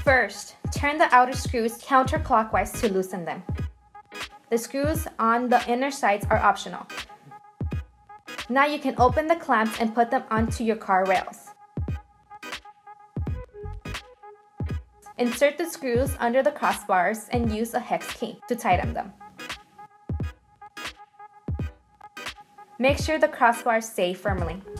First, turn the outer screws counterclockwise to loosen them. The screws on the inner sides are optional. Now you can open the clamps and put them onto your car rails. Insert the screws under the crossbars and use a hex key to tighten them. Make sure the crossbars stay firmly.